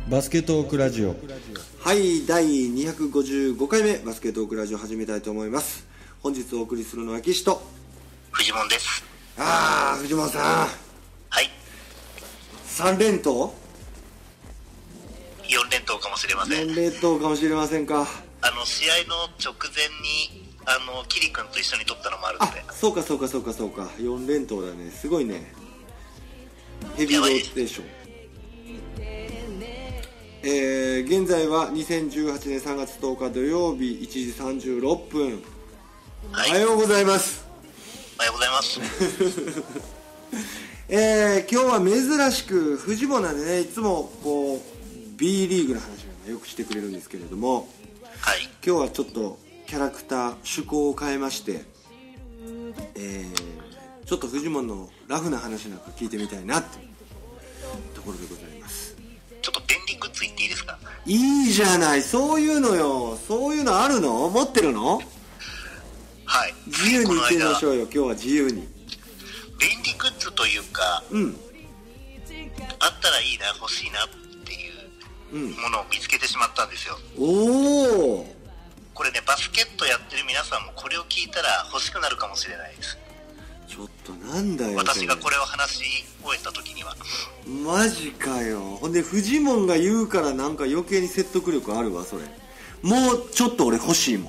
バスケトークラジオ。 はい、第255回目バスケトークラジオ始めたいと思います。本日お送りするのは岸と藤本です。 藤本さん、 はい、 3連投 4連投かもしれません。 4連投かもしれませんか。 試合の直前にキリ君と一緒に撮ったのもあるので。 そうか4連投だね。すごいね、ヘビーローテーション。現在は2018年3月10日土曜日1時36分、 はい、 おはようございます。 おはようございます。 今日は珍しく藤本なんでね、いつもこう B リーグの話をよくしてくれるんですけれども、 はい、 今日はちょっとキャラクター趣向を変えまして、ちょっと藤本のラフな話なんか聞いてみたいなっていうところでございます。 ちょっと便利グッズ言っていいですか？ いいじゃない、そういうのよ。そういうのあるの？持ってるの？ はい、 自由に言ってみましょうよ。今日は自由に。 便利グッズというか、あったらいいな、欲しいなっていうものを見つけてしまったんですよ。 おお。 これね、バスケットやってる皆さんもこれを聞いたら欲しくなるかもしれないです。 ちょっとなんだよ、 私がこれを話し終えた時には。 マジかよ。ほんでフジモンが言うからなんか余計に説得力あるわ。それもうちょっと俺欲しいもん。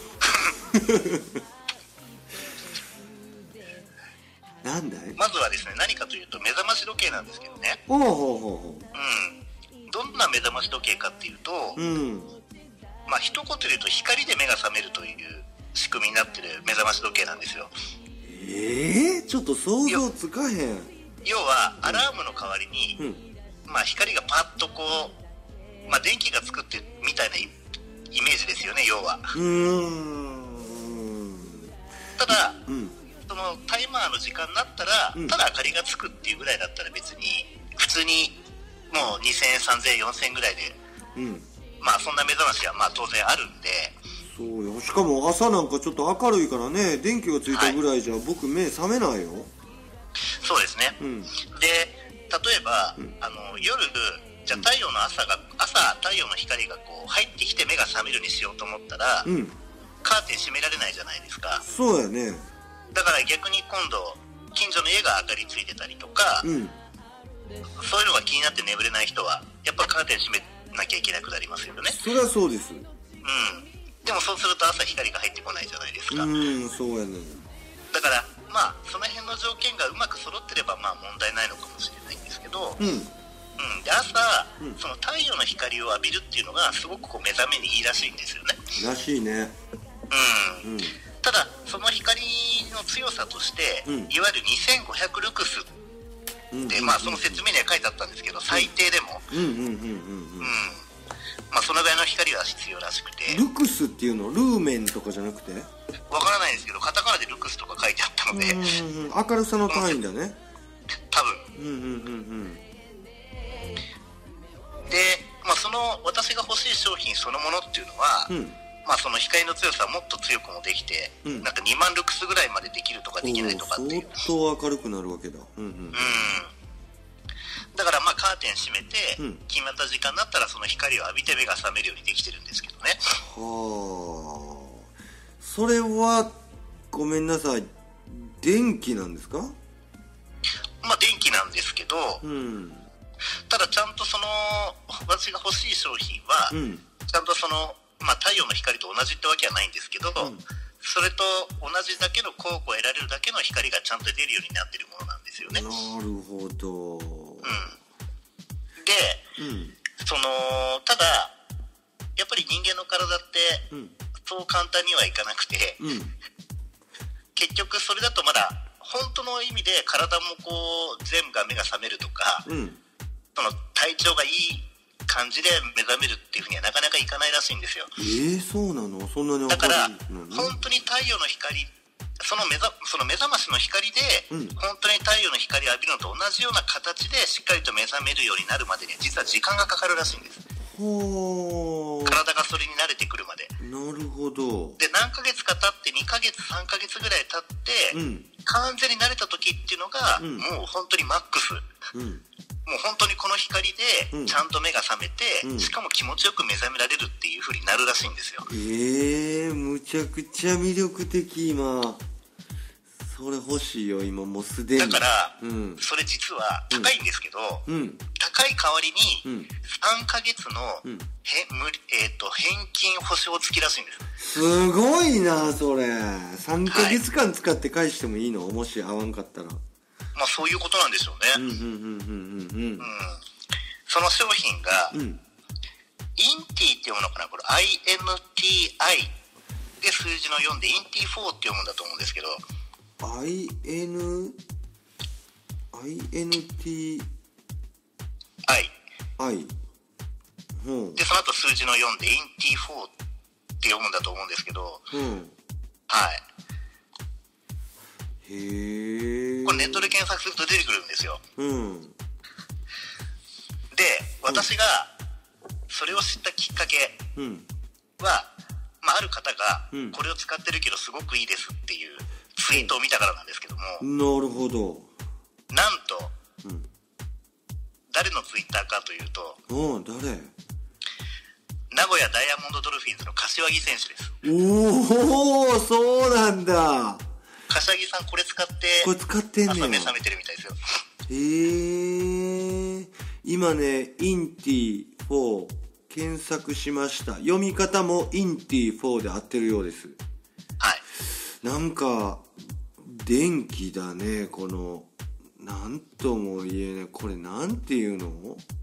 なんだい？ まずはですね、何かというと目覚まし時計なんですけどね。 どんな目覚まし時計かっていうと、まあ一言で言うと光で目が覚めるという仕組みになってる目覚まし時計なんですよ。 ちょっと想像つかへん。 要はアラームの代わりに、まあ光がパッとこう、まあ電気がつくってみたいなイメージですよね、要は。ただ、そのタイマーの時間になったら、ただ明かりがつくっていうぐらいだったら別に普通にもう2000円3000円4000円ぐらいで、まあそんな目覚ましはまあ当然あるんで。 そうよ。しかも朝なんかちょっと明るいからね、電気がついたぐらいじゃ僕目覚めないよ。 そうですね。で、例えば、夜じゃあ太陽の光がこう入ってきて目が覚めるにしようと思ったら、カーテン閉められないじゃないですか。 そうやね。 だから逆に今度近所の家が明かりついてたりとか、そういうのが気になって眠れない人はやっぱカーテン閉めなきゃいけなくなりますよね。 そりゃそうです。 でもそうすると朝光が入ってこないじゃないですか。 そうやね。 だからまあその辺の条件がうまく揃ってればまあ問題ないのかもしれないんですけど、で朝、その太陽の光を浴びるっていうのがすごくこう目覚めにいいらしいんですよね。 らしいね。 ただその光の強さとして、いわゆる2500ルクスってまあその説明には書いてあったんですけど、最低でもまあそのぐらいの光が必要らしくて。 ルクスっていうの？ルーメンとかじゃなくて？ わからないんですけど、カタカナでルクスとか書いてあったので、 明るさの単位だね。 多分。で、まあその私が欲しい商品そのものっていうのは、まあその光の強さもっと強くもできて、なんか2万ルクスぐらいまでできるとかできないとかっていう。 相当明るくなるわけだ。 だからまあカーテン閉めて、決まった時間になったらその光を浴びて目が覚めるようにできてるんですけどね。 それはごめんなさい、電気なんですか？ まあ電気なんですけど、ただちゃんとその私が欲しい商品は、ちゃんとその、まあ、太陽の光と同じってわけはないんですけど、それと同じだけの効果を得られるだけの光がちゃんと出るようになってるものなんですよね。 なるほど。 で、そのただやっぱり人間の体って、そう簡単にはいかなくて、結局それだとまだ本当の意味で体もこう全部が目が覚めるとか、その体調がいい感じで目覚めるっていうふうにはなかなかいかないらしいんですよ。 そうなの？そんなにだから本当に太陽の光、その目覚ましの光で、本当に太陽の光を浴びるのと同じような形でしっかりと目覚めるようになるまでに実は時間がかかるらしいんです。体がそれに慣れてくるまで。 なるほど。 で何ヶ月か経って2ヶ月3ヶ月ぐらい経って、完全に慣れた時っていうのが、もう本当にマックスもう本当にこの光でちゃんと目が覚めて、しかも気持ちよく目覚められるっていう風になるらしいんですよ。 むちゃくちゃ魅力的。今それ欲しいよ、今もうすでに。 だから、それ実は高いんですけど、高い代わりに3ヶ月の返金保証付きらしいんです。 すごいなそれ。3ヶ月間使って返してもいいの、もし合わんかったら。 まあそういうことなんでしょうね。その商品が、インティって読むのかな、これ INTI で数字の4でインティ4って読むんだと思うんですけど、 INTI。 でその後数字の4でインティ4って読むんだと思うんですけど、はい。 へえ。 これネットで検索すると出てくるんですよ。で、私がそれを知ったきっかけは、ある方がこれを使ってるけどすごくいいですっていうツイートを見たからなんですけども。 なるほど。 なんと、誰のツイッターかというと、 誰？ 名古屋ダイヤモンドドルフィンズの柏木選手です。 おお、そうなんだ。 柏木さんこれ使ってんねん。 朝目覚めてるみたいですよ。 今ね、インティ4検索しました。読み方もインティ4で合ってるようです。 はい。 なんか電気だね、このなんとも言えない。これなんていうの？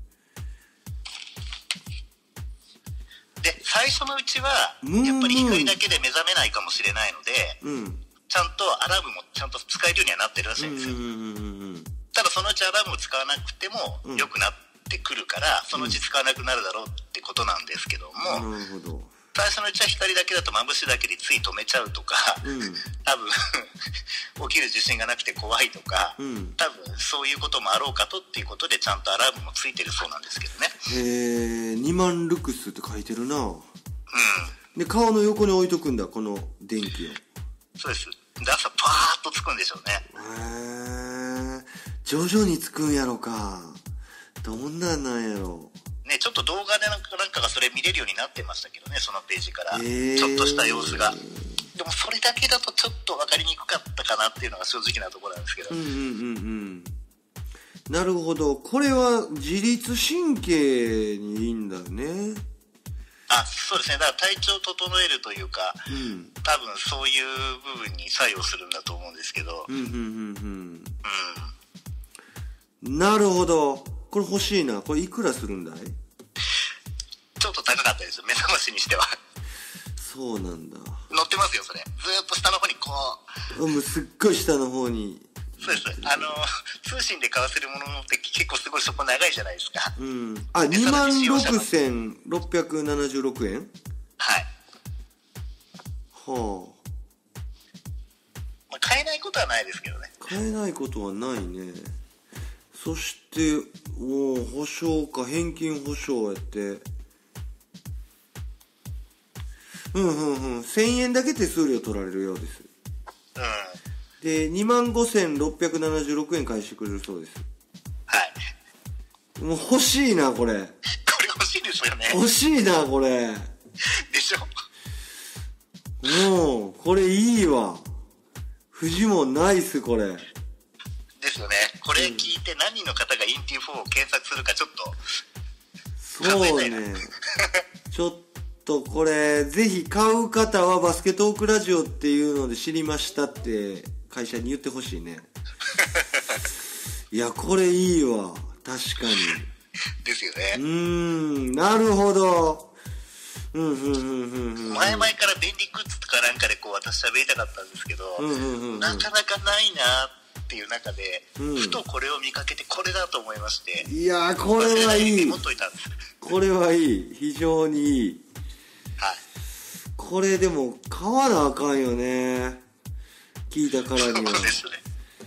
で、最初のうちはやっぱり光だけで目覚めないかもしれないので、ちゃんとアラームもちゃんと使えるようにはなってるらしいんですよ。ただそのうちアラームを使わなくても良くなってくるから、そのうち使わなくなるだろうってことなんですけども、 なるほど。 最初のうちは光だけだと眩しいだけでつい止めちゃうとか、多分起きる自信がなくて怖いとか、多分そういうこともあろうかとっていうことでちゃんとアラームもついてるそうなんですけどね。 2万ルクスって書いてるな。で顔の横に置いとくんだ、この電気を。 そうです。で朝パーッとつくんでしょうね。 徐々につくんやろか。どんなんなんやろね。ちょっと動画でなんかがそれ見れるようになってましたけどね、そのページから、ちょっとした様子が。でもそれだけだとちょっと分かりにくかったかなっていうのが正直なところなんですけど。 なるほど。これは自律神経にいいんだよね。 そうですね。だから体調を整えるというか、多分そういう部分に作用するんだと思うんですけど。 なるほど。これ欲しいな。これいくらするんだい？ ちょっと高かったですよ、目覚ましにしては。 そうなんだ。 乗ってますよ、それ。ずーっと下の方にこう。すっごい下の方に。 そうです。通信で買わせるものって結構すごいそこ長いじゃないですか。 26,676円？ はい。買えないことはないですけどね。 買えないことはないね。そして保証か、返金保証やって、1000円だけ手数料取られるようです。で 25,676 円返してくれるそうです。 はい。 もう欲しいなこれ。 これ欲しいですよね。 欲しいなこれ。 でしょ。 もうこれいいわ。フジモンナイス。これですよね。これ聞いて何人の方がインティ4を検索するかちょっとそうねちょっとこれぜひ買う方はバスケトークラジオっていうので知りましたって会社に言ってほしいね。いやこれいいわ、確かに。 ですよね。 なるほど。 前々から便利グッズとかなんかでこう私喋りたかったんですけど、なかなかないなっていう中で、ふとこれを見かけてこれだと思いまして。 いやこれはいい。 持っといたんです。 これはいい、非常にいい。 はい。 これでも買わなあかんよね、聞いたからには。 そうですね。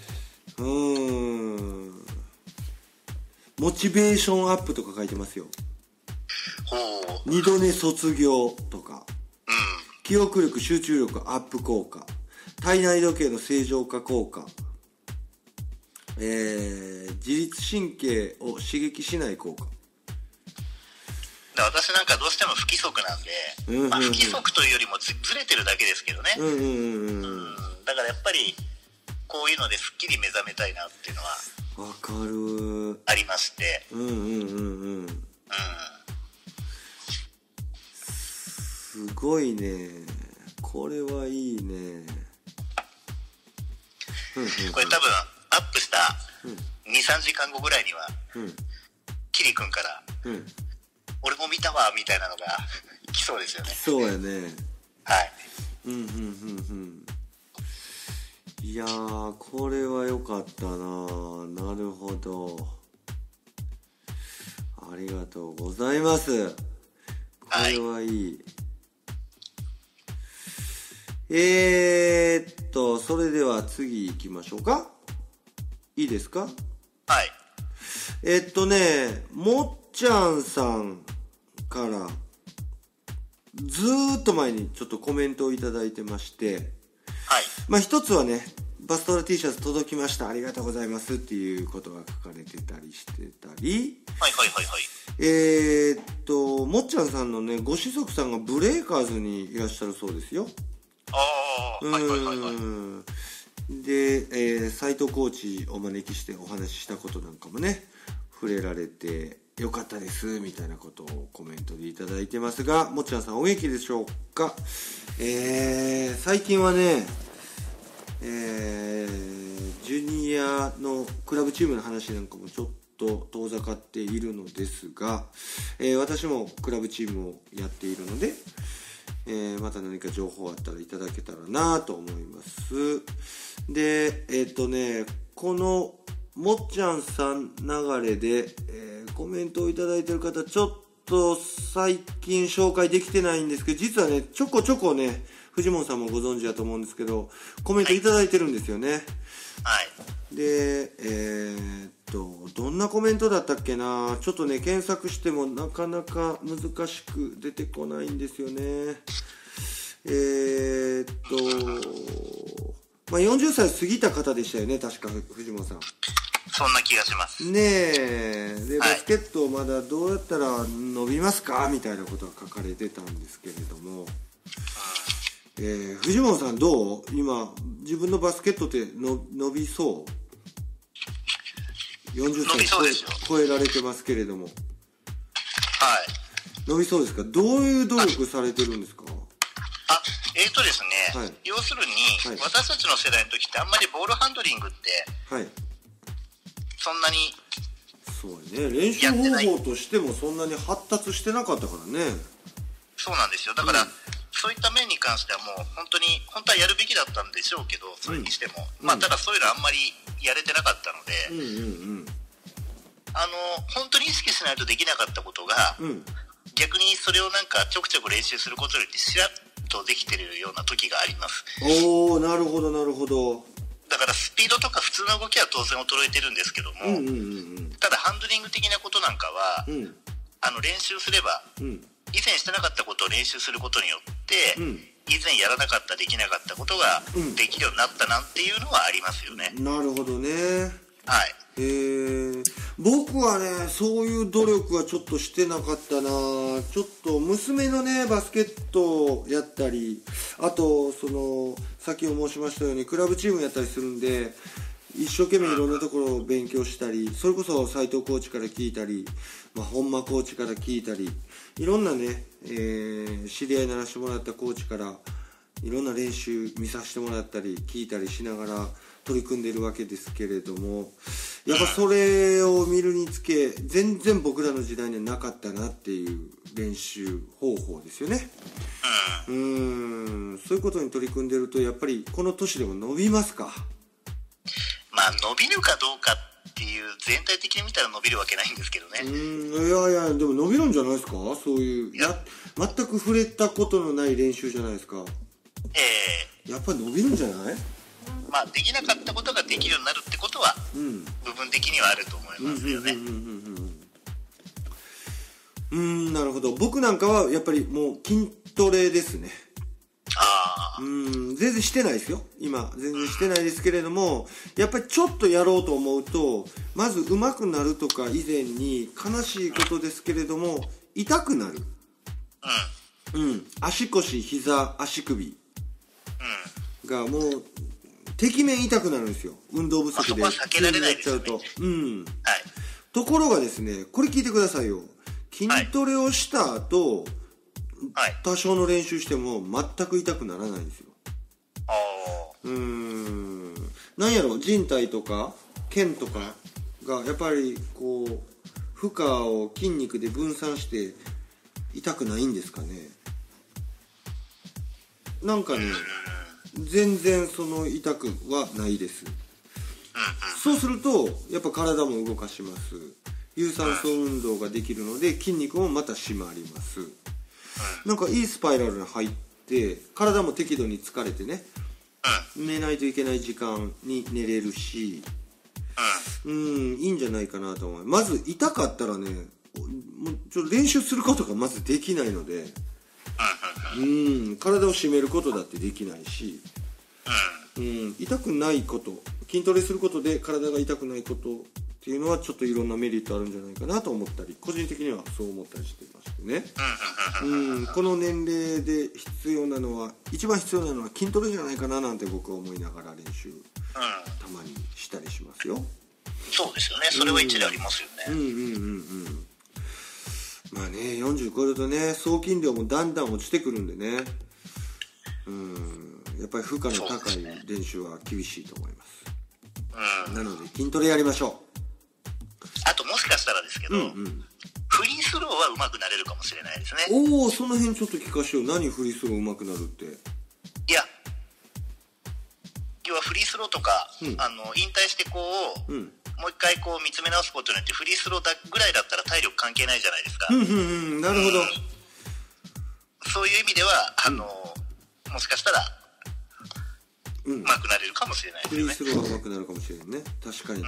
モチベーションアップとか書いてますよ。2度寝卒業とか、記憶力集中力アップ効果、体内時計の正常化効果、 自律神経を刺激しない効果。 私なんかどうしても不規則なんで、まあ、不規則というよりもずれてるだけですけどね。だからやっぱりこういうのですっきり目覚めたいなっていうのはわかるありまして、 すごいね、これはいいね。 これ多分アップした 2,3 時間後ぐらいには、キリ君から、俺も見たわみたいなのが来そうですよね。 そうやね。 はい。 いやー、これは良かったな。なるほど。ありがとうございます。これはいい。それでは次行きましょうか。いいですか？ はい。 もっちゃんさんからずーっと前にちょっとコメントをいただいてまして、 はい。 まあ一つはね、バストラ T シャツ届きました、ありがとうございますっていうことが書かれてたりしてたり、もっちゃんさんのね、ご子息さんがブレイカーズにいらっしゃるそうですよ。で、斉藤コーチお招きしてお話ししたことなんかもね、触れられてよかったですみたいなことをコメントでいただいてますが、もっちゃんさんお元気でしょうか？最近はね、ジュニアのクラブチームの話なんかもちょっと遠ざかっているのですが、私もクラブチームをやっているので、また何か情報あったらいただけたらなと思います。で、このもっちゃんさん流れで、コメントをいただいている方、ちょっと最近紹介できてないんですけど、実はね、ちょこちょこね、藤本さんもご存知だと思うんですけど、コメントいただいてるんですよね。 はい。 で、どんなコメントだったっけな、ちょっとね、検索してもなかなか難しく出てこないんですよね。まあ、40歳過ぎた方でしたよね、確か藤本さん。 そんな気がしますねえ。で、バスケットまだどうやったら伸びますかみたいなことが書かれてたんですけれども、藤本さんどう？今自分のバスケットって伸びそう？40歳超えられてますけれども。 はい。 伸びそうですか？どういう努力されてるんですか？ ですね、はい、要するに、はい、私たちの世代の時ってあんまりボールハンドリングって、はい、そんなにそうね、練習方法としてもそんなに発達してなかったからね。 そうなんですよ。だから、そういった面に関してはもう本当はやるべきだったんでしょうけど、それにしても、まあただそういうのあんまりやれてなかったので、本当に意識しないとできなかったことが、逆にそれをなんかちょくちょく練習することによってしらっとできてるような時があります。 おー、なるほどなるほど。 だからスピードとか普通の動きは当然衰えてるんですけども、ただハンドリング的なことなんかは、練習すれば、以前してなかったことを練習することによって、以前やらなかったできなかったことができるようになったなんていうのはありますよね。 なるほどね。 はい。 僕はね、そういう努力はちょっとしてなかったな。ちょっと娘のね、バスケットをやったり、あと先ほど申しましたようにクラブチームやったりするんで、一生懸命いろんなところを勉強したり、それこそ斉藤コーチから聞いたり、本間コーチから聞いたり、いろんなね、知り合いにならしてもらったコーチからいろんな練習見させてもらったり聞いたりしながら取り組んでいるわけですけれども、やっぱそれを見るにつけ全然僕らの時代にはなかったなっていう練習方法ですよね。そういうことに取り組んでるとやっぱりこの年でも伸びますか？ まあ伸びるかどうかっていう全体的に見たら伸びるわけないんですけどね。 いやでも伸びるんじゃないですか？そういう全く触れたことのない練習じゃないですか。やっぱり伸びるんじゃない？ まあできなかったことができるようになるってことは、部分的にはあると思いますよね。なるほど。僕なんかはやっぱりもう筋トレですね。 全然してないですよ今。全然してないですけれども、やっぱりちょっとやろうと思うと、まず上手くなるとか以前に悲しいことですけれども、痛くなる。足腰膝足首がもうてきめん痛くなるんですよ、運動不足でやっちゃうと。ところがですね、これ聞いてくださいよ。筋トレをした後、多少の練習しても全く痛くならないんですよ。なんやろ、人体とか腱とかがやっぱりこう負荷を筋肉で分散して痛くないんですかね。なんかね、全然その痛くはないです。そうするとやっぱ体も動かします。有酸素運動ができるので筋肉もまた締まります。なんかいいスパイラルに入って体も適度に疲れてね、寝ないといけない時間に寝れるし、いいんじゃないかなと思う。まず痛かったらね、もう練習することがまずできないので、体を締めることだってできないし、痛くないこと、筋トレすることで体が痛くないことっていうのはちょっといろんなメリットあるんじゃないかなと思ったり、個人的にはそう思ったりしてましてね。この年齢で一番必要なのは筋トレじゃないかななんて僕は思いながら練習たまにしたりしますよ。 そうですよね、それは一理ありますよね。 まあね、40超えるとね、総筋量もだんだん落ちてくるんでね、やっぱり負荷の高い練習は厳しいと思います。なので筋トレやりましょう。 あともしかしたらですけど、フリースローは上手くなれるかもしれないですね。 その辺ちょっと聞かせよう。何フリースロー上手くなるって。 いや、要はフリースローとか、引退してこう、もう一回こう見つめ直すことによってフリースローぐらいだったら体力関係ないじゃないですか。 なるほど。 そういう意味ではもしかしたら上手くなれるかもしれないですよね。 フリースローが上手くなるかもしれないね。確かに。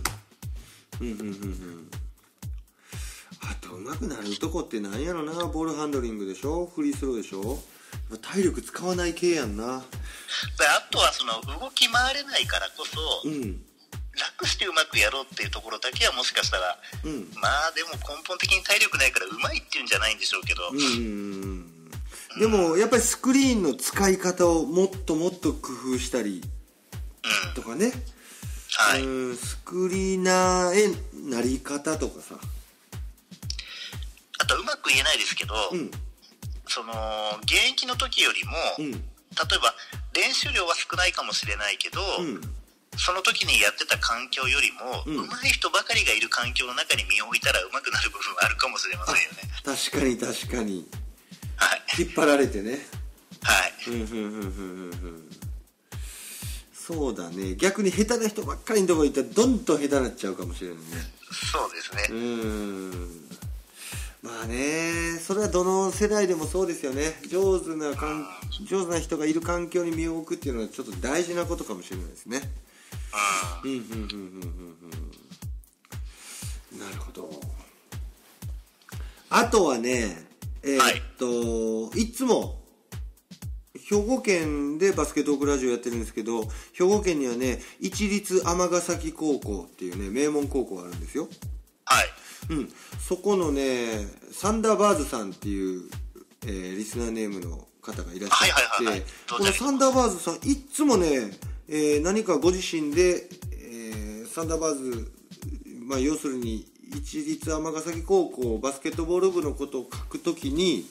あと上手くなるとこってなんやろな。ボールハンドリングでしょ、フリースローでしょ。体力使わない系やんな。 あとはその動き回れないからこそ、楽してうまくやろうっていうところだけはもしかしたら、まあでも根本的に体力ないからうまいっていうんじゃないんでしょうけど、 でもやっぱりスクリーンの使い方をもっともっと工夫したりとかね、スクリーナーへなり方とかさ、 あとうまく言えないですけど、その現役の時よりも、例えば練習量は少ないかもしれないけど、その時にやってた環境よりも、上手い人ばかりがいる環境の中に身を置いたら上手くなる部分はあるかもしれませんよね。 確かに、引っ張られてね。そうだね。逆に下手な人ばっかりのところにいったらどんどん下手になっちゃうかもしれないね。 そうですね。 まあね、それはどの世代でもそうですよね。上手な人がいる環境に身を置くっていうのはちょっと大事なことかもしれないですね。なるほど。あとはね、いつも兵庫県でバスケットークラジオやってるんですけど、兵庫県にはね、市立尼崎高校っていうね、名門高校があるんですよ。そこのね、サンダーバーズさんっていう、リスナーネームの方がいらっしゃって、このサンダーバーズさんいつもね、何かご自身で、サンダーバーズ、要するに市立尼崎高校バスケットボール部のことを書くときに、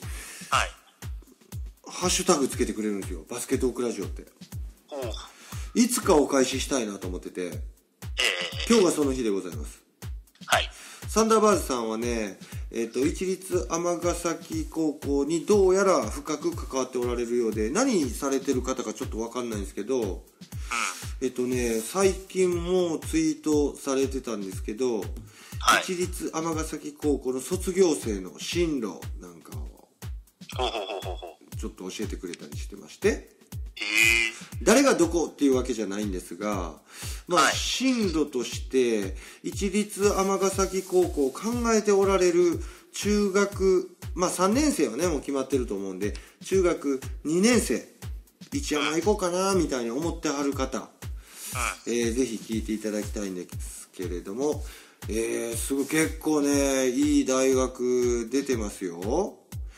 ハッシュタグつけてくれるんですよ、バスケットークラジオって。いつかお返ししたいなと思ってて、今日がその日でございます。サンダーバーズさんはね、市立尼崎高校にどうやら深く関わっておられるようで、何されてる方かちょっと分かんないんですけど、最近もツイートされてたんですけど、市立尼崎高校の卒業生の進路なんかをちょっと教えてくれたりしてまして、誰がどこっていうわけじゃないんですが、進路として市立尼崎高校を考えておられる中学、3年生はねもう決まってると思うんで、中学2年生一山行こうかなみたいに思ってはる方、ぜひ聞いていただきたいんですけれども、結構ねいい大学出てますよ。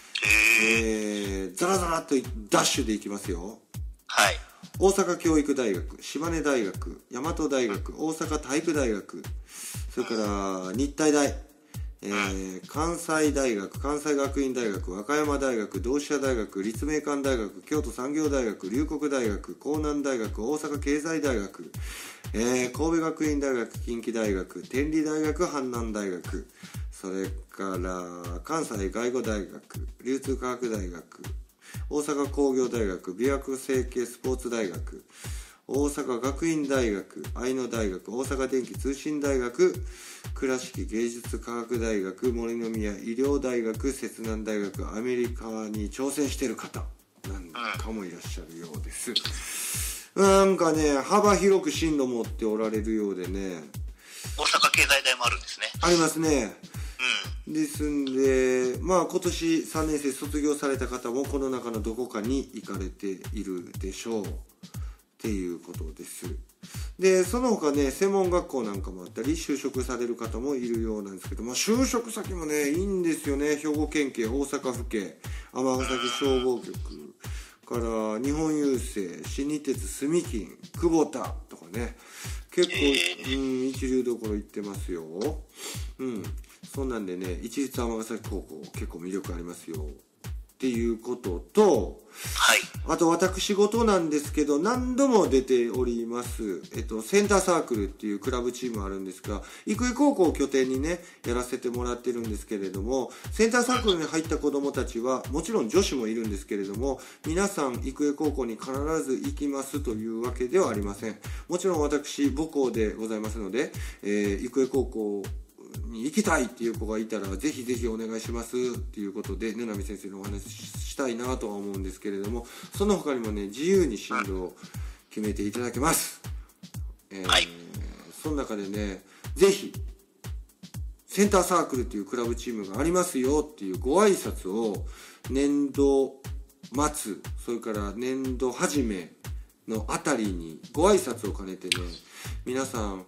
ザラザラっとダッシュで行きますよ。 はい。 大阪教育大学、島根大学、大和大学、大阪体育大学、それから日体大、関西大学、関西学院大学、和歌山大学、同志社大学、立命館大学、京都産業大学、龍谷大学、江南大学、大阪経済大学、神戸学院大学、近畿大学、天理大学、阪南大学、それから関西外語大学、流通科学大学、大阪工業大学、美薬整形スポーツ大学、大阪学院大学、愛野大学、大阪電気通信大学、倉敷芸術科学大学、森の宮医療大学、摂南大学、アメリカに挑戦している方なんかもいらっしゃるようです。なんかね幅広く進路持っておられるようでね。 大阪経済大もあるんですね。 ありますね。ですんで今年3年生卒業された方もこの中のどこかに行かれているでしょうっていうことです。でその他ね専門学校なんかもあったり就職される方もいるようなんですけど、就職先もねいいんですよね。兵庫県警、大阪府警、尼崎消防局から日本郵政、新日鉄、住金、久保田とかね結構、一流どころ行ってますよ。そんなんでね市立尼崎高校結構魅力ありますよっていうことと、 はい、 あと私事なんですけど何度も出ております、センターサークルっていうクラブチームあるんですが、育英高校を拠点にねやらせてもらってるんですけれども、センターサークルに入った子どもたちはもちろん女子もいるんですけれども、皆さん育英高校に必ず行きますというわけではありません。もちろん私母校でございますので、育英高校に行きたいっていう子がいたらぜひぜひお願いしますっていうことで布波先生のお話したいなとは思うんですけれども、その他にもね自由に進路を決めていただけます。その中でねぜひセンターサークルっていうクラブチームがありますよっていうご挨拶を年度末それから年度初めのあたりにご挨拶を兼ねてね皆さん、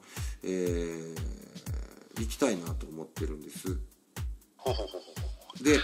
行きたいなと思ってるんです。で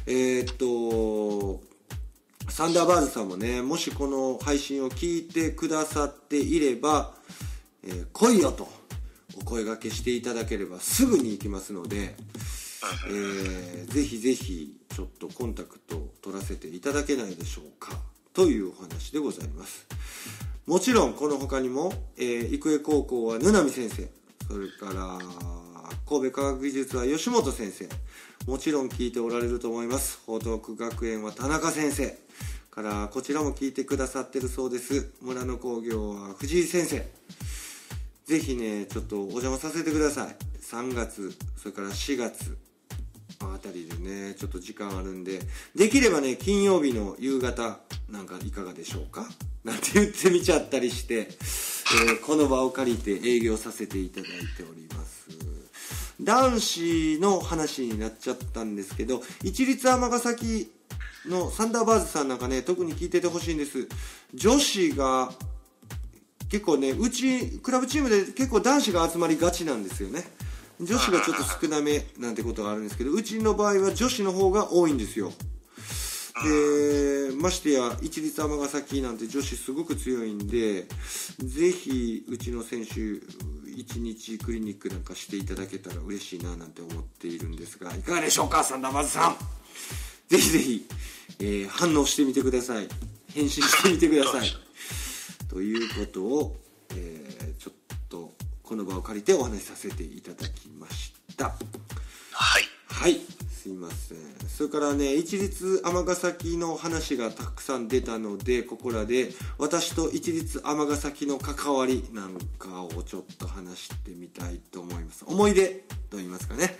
サンダーバーズさんもねもしこの配信を聞いてくださっていれば、来いよとお声掛けしていただければすぐに行きますので、ぜひぜひちょっとコンタクトを取らせていただけないでしょうかというお話でございます。もちろんこの他にも、育英高校は布波先生、それから神戸科学技術は吉本先生、もちろん聞いておられると思います。報徳学園は田中先生からこちらも聞いてくださってるそうです。村野工業は藤井先生、ぜひねちょっとお邪魔させてください。3月それから4月あたりでねちょっと時間あるんで、できればね金曜日の夕方なんかいかがでしょうかなんて言ってみちゃったりして、この場を借りて営業させていただいております。男子の話になっちゃったんですけど、市立尼崎のサンダーバーズさんなんかね特に聞いててほしいんです。女子が結構ねうちクラブチームで結構男子が集まりがちなんですよね。女子がちょっと少なめなんてことがあるんですけど、うちの場合は女子の方が多いんですよ。でましてや市立尼崎なんて女子すごく強いんで、ぜひうちの選手1日クリニックなんかしていただけたら嬉しいななんて思っているんですが、いかがでしょうかサンダーバーズさん。ぜひぜひ、反応してみてください。返信してみてくださいということを、ちょっとこの場を借りてお話しさせていただきました。はい、すいません。それからね市立尼崎の話がたくさん出たので、ここらで私と市立尼崎の関わりなんかをちょっと話してみたいと思います。思い出と言いますかね、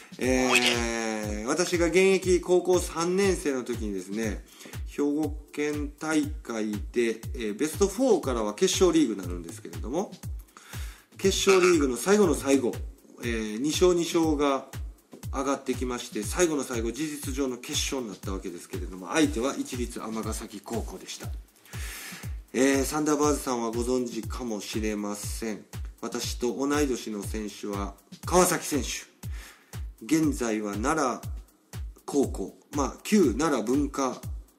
私が現役高校3年生の時にですね、兵庫県大会で、ベスト4からは決勝リーグになるんですけれども、決勝リーグの最後の最後、2勝2勝が上がってきまして、最後の最後事実上の決勝になったわけですけれども、相手は市立尼崎高校でした。 サンダーバーズさんはご存知かもしれません。私と同い年の選手は川崎選手。現在は奈良高校、旧奈良文化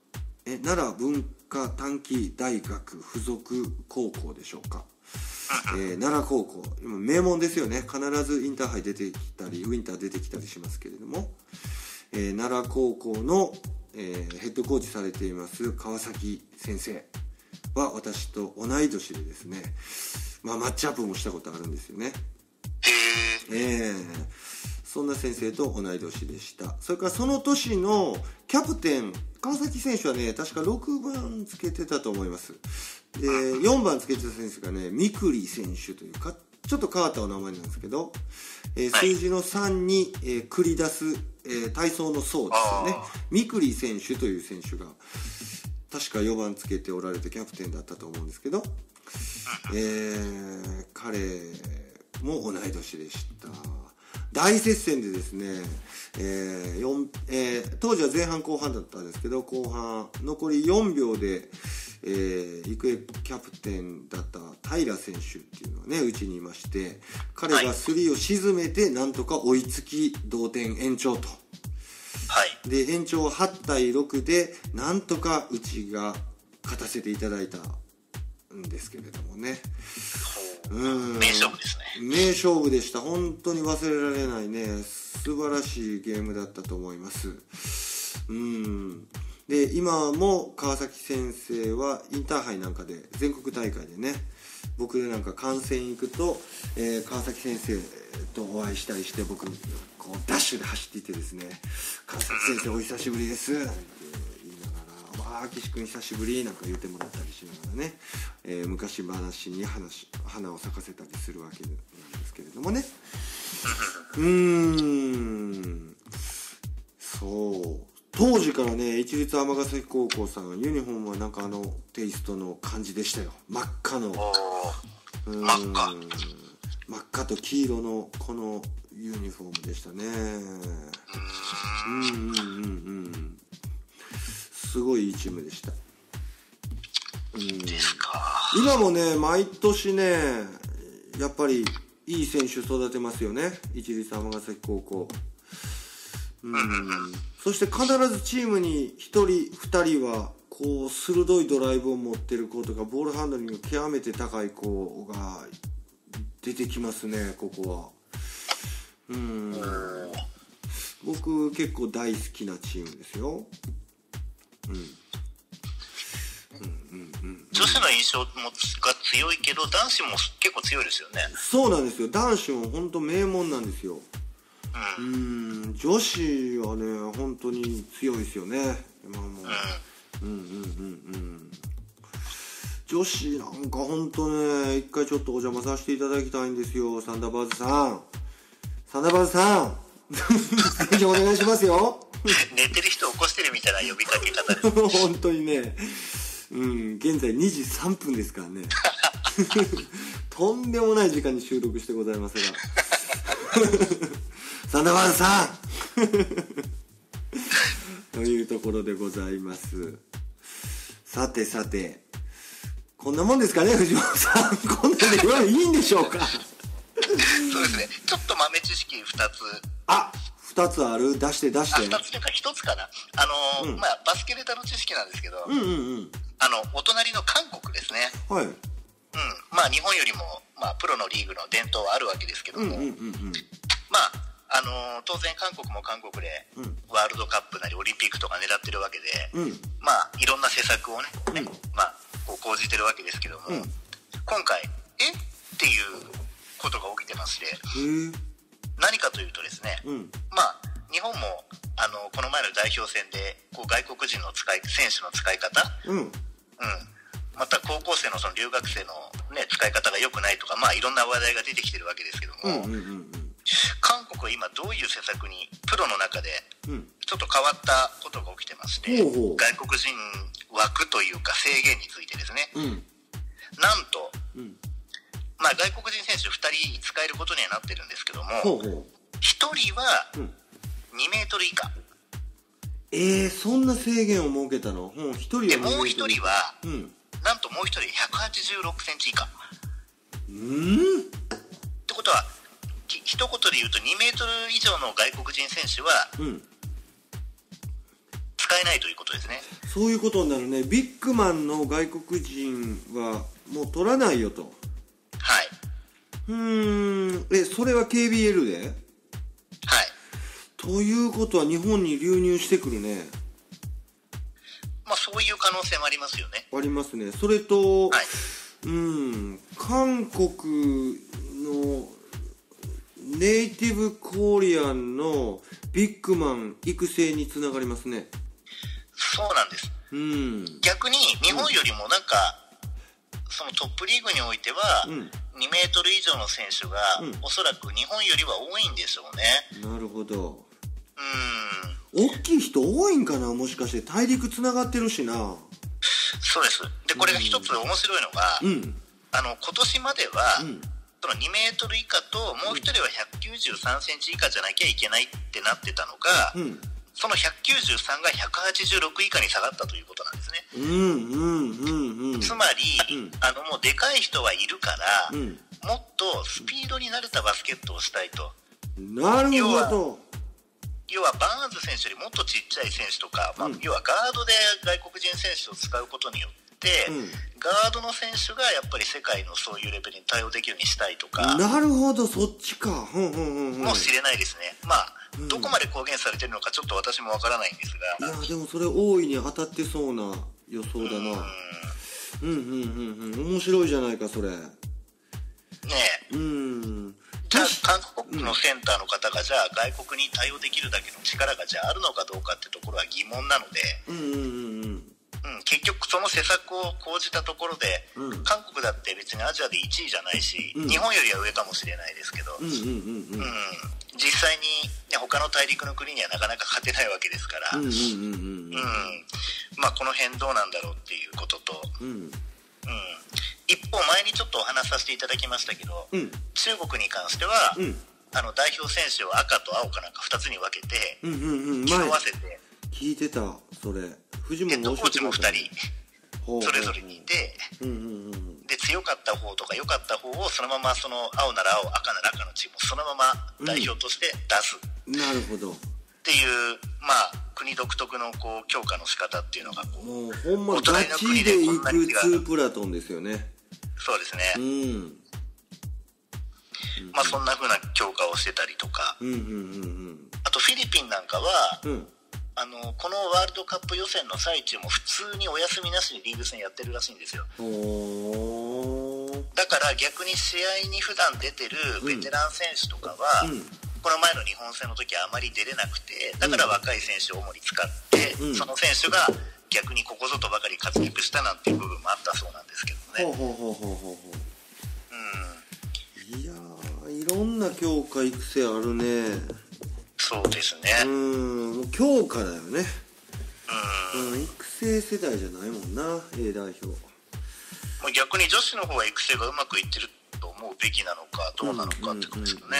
短期大学附属高校でしょうか。奈良高校、今名門ですよね。必ずインターハイ出てきたりウィンター出てきたりしますけれども、奈良高校の、ヘッドコーチされています川崎先生は私と同い年でですね、マッチアップもしたことあるんですよね。そんな先生と同い年でした。それからその年のキャプテン川崎選手はね、確か6番つけてたと思います。で4番つけてた選手がね、三栗選手というかちょっと変わったお名前なんですけど、数字の3に、繰り出す、体操の層ですよね。三栗選手という選手が確か4番つけておられてキャプテンだったと思うんですけど、彼も同い年でした。大接戦でですね、当時は前半後半だったんですけど、後半残り4秒で、育英キャプテンだった平選手っていうのはね、うちにいまして、彼がスリーを沈めてなんとか追いつき同点延長と、で延長8対6でなんとかうちが勝たせていただいたんですけれどもね。 名勝負ですね。 名勝負でした。本当に忘れられないね、素晴らしいゲームだったと思います。で今も川崎先生はインターハイなんかで全国大会でね、僕なんか観戦行くと、川崎先生とお会いしたりして、僕こうダッシュで走っていてですね、川崎先生お久しぶりですなんて言いながら、岸君久しぶりなんか言ってもらったりしながらね、昔話に花を咲かせたりするわけなんですけれどもね。そう当時からね、市立尼崎高校さんユニフォームはなんかテイストの感じでしたよ。真っ赤の真っ赤と黄色のこのユニフォームでしたね。すごいいいチームでした。 ですか。 今もね、毎年ね、やっぱりいい選手育てますよね、市立尼崎高校。そして必ずチームに1人2人はこう鋭いドライブを持ってる子とか、ボールハンドリングが極めて高い子が出てきますね、ここは。僕結構大好きなチームですよ。 女子の印象が強いけど男子も結構強いですよね。 そうなんですよ。男子も本当名門なんですよ。女子はね本当に強いですよね、今も。女子なんか本当ね、一回ちょっとお邪魔させていただきたいんですよ。サンダーバーズさんぜひお願いしますよ。 寝てる人起こしてるみたいな呼びかけ方です。 本当にね、現在2時3分ですからね。とんでもない時間に収録してございますが。サンダーバーズさんというところでございます。さてこんなもんですかね、藤本さん。こんなでいいんでしょうか。 そうですね、ちょっと豆知識2つ。 2つある。出して。 2つというか1つかな。バスケネタの知識なんですけど、お隣の韓国ですね。日本よりも、プロのリーグの伝統はあるわけですけども、当然韓国も韓国でワールドカップなりオリンピックとか狙ってるわけで、いろんな施策をね、こう講じてるわけですけども、今回っていうことが起きてまして、何かというとですね、日本もこの前の代表戦でこう外国人の選手の使い方、また高校生のその留学生の、使い方が良くないとか、いろんな話題が出てきてるわけですけども、韓国は今どういう施策にプロの中でちょっと変わったことが起きてまして、外国人枠というか制限についてですね、なんと、外国人選手2人使えることにはなってるんですけども、1人は2メートル以下。 そんな制限を設けたの？1人はでもう1人はなんともう一人186センチ以下。ってことは一言で言うと2メートル以上の外国人選手は使えないということですね。 そういうことになるね。ビッグマンの外国人はもう取らないよと。 はい。 それは KBL で？ はい。 ということは日本に流入してくるね。 まあそういう可能性もありますよね。 ありますね。それと、 はい、 韓国のネイティブコリアンのビッグマン育成につながりますね。 そうなんです。逆に日本よりもなんか、そのトップリーグにおいては、2メートル以上の選手が、おそらく日本よりは多いんでしょうね。 なるほど。大きい人多いんかな、もしかして。大陸つながってるしな。 そうです。でこれが一つ面白いのが、今年までは、その2メートル以下ともう一人は193センチ以下じゃなきゃいけないってなってたのが、その193が186以下に下がったということなんですね。つまり、もうでかい人はいるから、もっとスピードに慣れたバスケットをしたいと。 なるほど。 要はバーンズ選手よりもっとちっちゃい選手とか、要はガードで外国人選手を使うことによって、ガードの選手がやっぱり世界のそういうレベルに対応できるようにしたいとか。 なるほど、そっちか。 もしれないですね。まあ、どこまで公言されてるのかちょっと私もわからないんですが。 いやでもそれ大いに当たってそうな予想だな。面白いじゃないかそれ。ねえ。じゃあ韓国のセンターの方がじゃあ外国に対応できるだけの力がじゃああるのかどうかってところは疑問なので、結局その施策を講じたところで、韓国だって別にアジアで1位じゃないし、日本よりは上かもしれないですけど、実際に、ね、他の大陸の国にはなかなか勝てないわけですから、まあこの辺どうなんだろうっていうことと、一方前にちょっとお話しさせていただきましたけど、中国に関しては、代表選手を赤と青かなんか2つに分けて競わせて、 聞いてたそれ。 ヘッドコーチも2人それぞれにいて、で強かった方とか良かった方をそのままその青なら青赤なら赤のチームをそのまま代表として出す、 なるほどっていうまあ国独特のこう強化の仕方っていうのがこうもうほんまガチでいく2プラトンですよね。 そうですね。まあそんな風な強化をしてたりとか、あとフィリピンなんかは、このワールドカップ予選の最中も普通にお休みなしにリーグ戦やってるらしいんですよ。だから逆に試合に普段出てるベテラン選手とかは、この前の日本戦の時はあまり出れなくて、だから若い選手を主に使って、その選手が逆にここぞとばかり活躍したなんていう部分もあったそうなんですけどね。 いやー、いろんな強化育成あるね。 そうですね。 もう強化だよね。育成世代じゃないもんな、A 代表。 逆に女子の方は育成がうまくいってると思うべきなのかどうなのかってことですよね。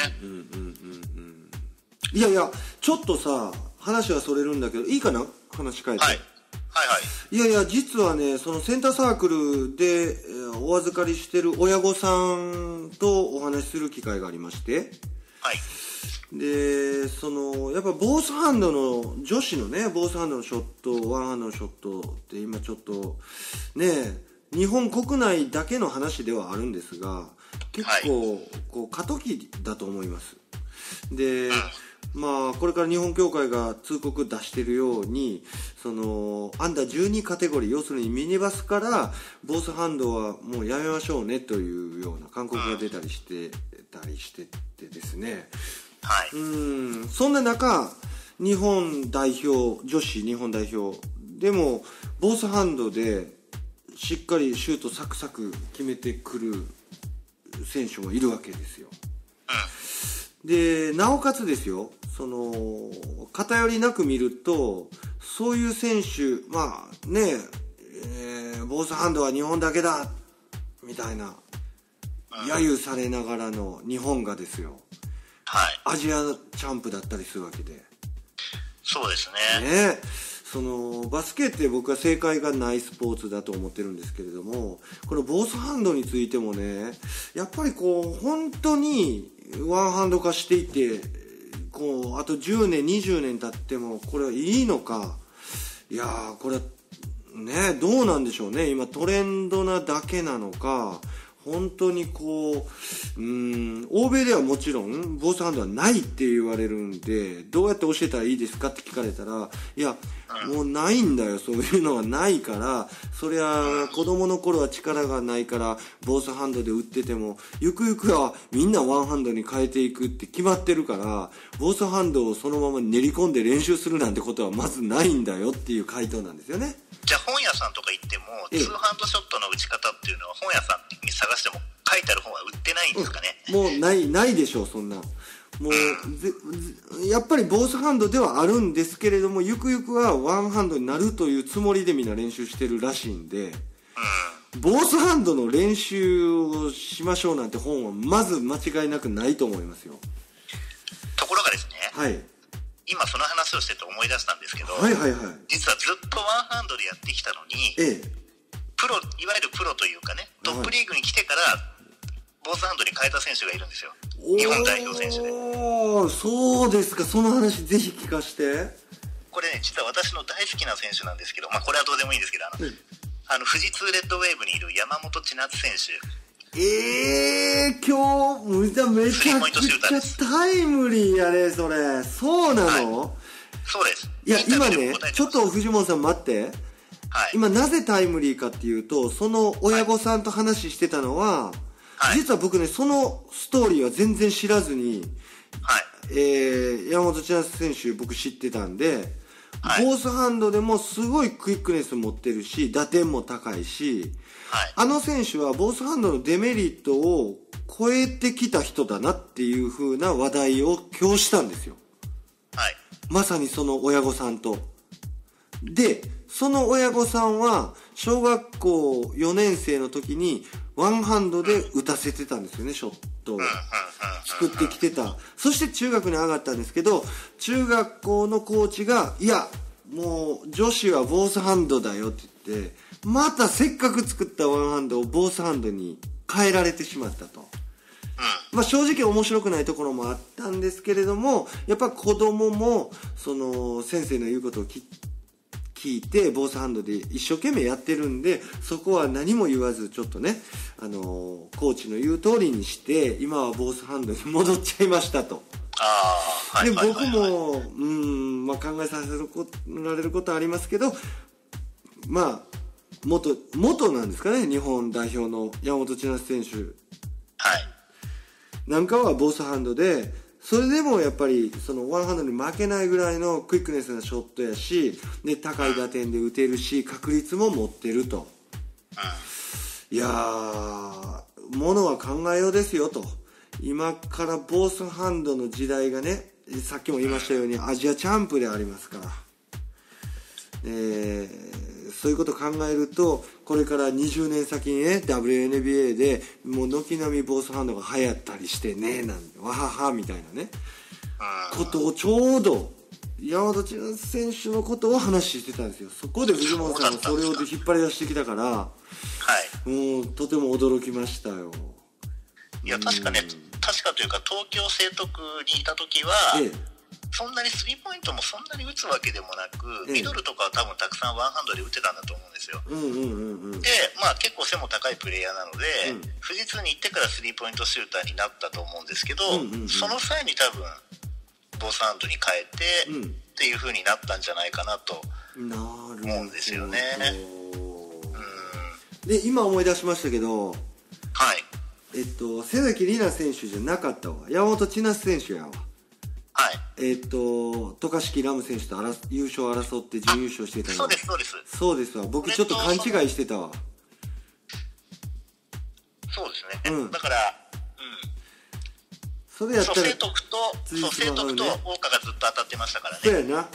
いやいや、ちょっとさ、話はそれるんだけど、いいかな、話変えて。いやいや、実はね、そのセンターサークルでお預かりしてる親御さんとお話しする機会がありまして、で、やっぱボースハンドの、女子のね、ボースハンドのショット、ワンハンドのショットって今ちょっと、ね、日本国内だけの話ではあるんですが、結構、こう、過渡期だと思います。で、まあ、これから日本協会が通告出してるように、アンダー12カテゴリー、要するにミニバスから、ボースハンドはもうやめましょうねというような勧告が出たりしててですね、そんな中、日本代表、女子日本代表でもボースハンドでしっかりシュートサクサク決めてくる選手もいるわけですよ。で、なおかつですよ、偏りなく見ると、そういう選手、まあね、ボースハンドは日本だけだみたいな揶揄されながらの日本がですよ、アジアチャンプだったりするわけで。 そうですね。 バスケって僕は正解がないスポーツだと思ってるんですけれども、このボースハンドについてもね、やっぱり本当にワンハンド化していて、あと10年20年経ってもこれはいいのか、いやー、これね、どうなんでしょうね。今トレンドなだけなのか、本当に欧米ではもちろんボースハンドはないって言われるんで、どうやって教えたらいいですかって聞かれたら、いやもうないんだよ、そういうのはないから、そりゃ子供の頃は力がないからボースハンドで打ってても、ゆくゆくはみんなワンハンドに変えていくって決まってるから、ボースハンドをそのまま練り込んで練習するなんてことはまずないんだよっていう回答なんですよね。 じゃあ本屋さんとか行っても、ツーハンドショットの打ち方っていうのは本屋さんに探しても書いてある本は売ってないんですかね。 もうないでしょう、そんな。もうやっぱりボースハンドではあるんですけれども、ゆくゆくはワンハンドになるというつもりでみんな練習してるらしいんで、ボースハンドの練習をしましょうなんて本はまず間違いなくないと思いますよ。 ところがですね、 はい、 今その話をしてて思い出したんですけど、 はいはいはい、 実はずっとワンハンドでやってきたのに、プロ、いわゆるプロというかね、トップリーグに来てからボースハンドに変えた選手がいるんですよ。日本代表選手で。 そうですか。その話ぜひ聞かせて。 これね、実は私の大好きな選手なんですけど、これはどうでもいいんですけど、富士通レッドウェーブにいる山本千夏選手。 今日めちゃくちゃタイムリーやね、それ。そうなの？ はい、そうです。 いや、今ね、ちょっと藤本さん待って。 はい、 今なぜタイムリーかっていうと、その親御さんと話してたのは、はい、実は僕ね、そのストーリーは全然知らずに、 はい、 山本千夏選手僕知ってたんで、 はい、 ボースハンドでもすごいクイックネス持ってるし、打点も高いし、はい、あの選手はボースハンドのデメリットを超えてきた人だなっていう風な話題を今日したんですよ。 はい、 まさにその親御さんと。で、その親御さんは小学校4年生の時にワンハンドで打たせてたんですよね、ショットを作ってきてた。そして中学に上がったんですけど、中学校のコーチが、いやもう女子はボースハンドだよって言って、またせっかく作ったワンハンドをボースハンドに変えられてしまったと。正直面白くないところもあったんですけれども、やっぱ子供もその先生の言うことを聞いてボースハンドで一生懸命やってるんで、そこは何も言わずちょっとね、コーチの言う通りにして今はボースハンドに戻っちゃいましたと。で僕も考えさせられることはありますけど、元なんですかね、日本代表の山本千夏選手、 はい、 なんかはボースハンドで、それでもやっぱりそのワンハンドに負けないぐらいのクイックネスなショットやし、で高い打点で打てるし確率も持ってると。いやー、ものは考えようですよと。今からボースハンドの時代がね、さっきも言いましたようにアジアチャンプでありますから、そういうことを考えると、これから20年先にね WNBA でもう軒並みボースハンドが流行ったりしてね、なんてわははみたいなねことをちょうど山本千夏選手のことを話してたんですよ。そこで藤本さんがそれを引っ張り出してきたから、はい、もうとても驚きましたよ。 いや確かというか東京聖徳にいた時は、そんなにスリーポイントもそんなに打つわけでもなく、ミドルとかは多分たくさんワンハンドで打ってたんだと思うんですよ。で、結構背も高いプレイヤーなので、富士通に行ってからスリーポイントシューターになったと思うんですけど、その際に多分ボースハンドに変えて、っていう風になったんじゃないかなと思うんですよね。 で今思い出しましたけど、 はい、 瀬崎里奈選手じゃなかったわ、山本千夏選手やわ。 はい、 渡嘉敷ラム選手と優勝を争って準優勝してたの。 そうですそうです。 そうですわ、僕ちょっと勘違いしてたわ。 そうですね、だから、 それやったら聖徳と大岡がずっと当たってましたからね。 そうやな。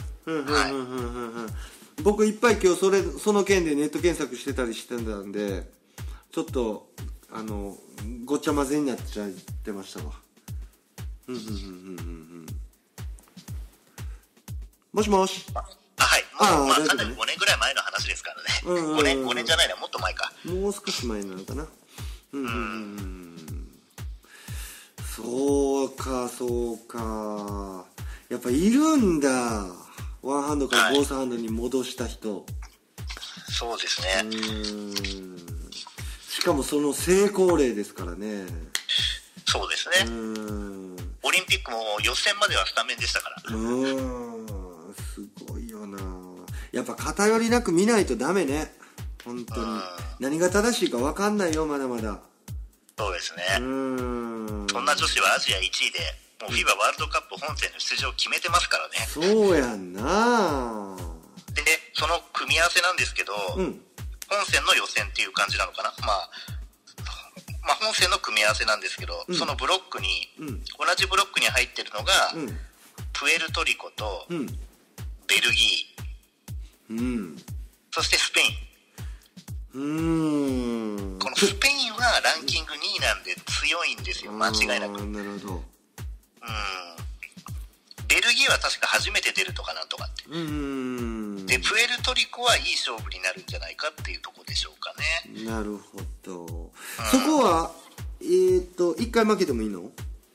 僕いっぱい今日その件でネット検索してたりしてたんで、ちょっとごっちゃ混ぜになっちゃってましたわ。もしもし。 はい、 まあ、かなり5年ぐらい前の話ですからね。5年じゃないな、もっと前か。 もう少し前なのかな。そうか、そうか。やっぱいるんだ。ワンハンドからボースハンドに戻した人。 そうですね。 しかもその成功例ですからね。 そうですね。オリンピックも予選まではスタメンでしたから。 すごいよな。やっぱ偏りなく見ないとダメね。本当に。何が正しいか分かんないよ、まだまだ。 そうですね。そんな女子はアジア1位で、もう FIBA ワールドカップ本戦の出場を決めてますからね。 そうやんな。 で、その組み合わせなんですけど、本戦の予選っていう感じなのかな。まあ本戦の組み合わせなんですけど、そのブロックに、同じブロックに入ってるのが、プエルトリコと、ベルギー、そしてスペイン。このスペインはランキング2位なんで強いんですよ、間違いなく。 なるほど。 ベルギーは確か初めて出るとかなんとかって。で、プエルトリコはいい勝負になるんじゃないかっていうところでしょうかね。 なるほど。そこは、1回負けてもいいの？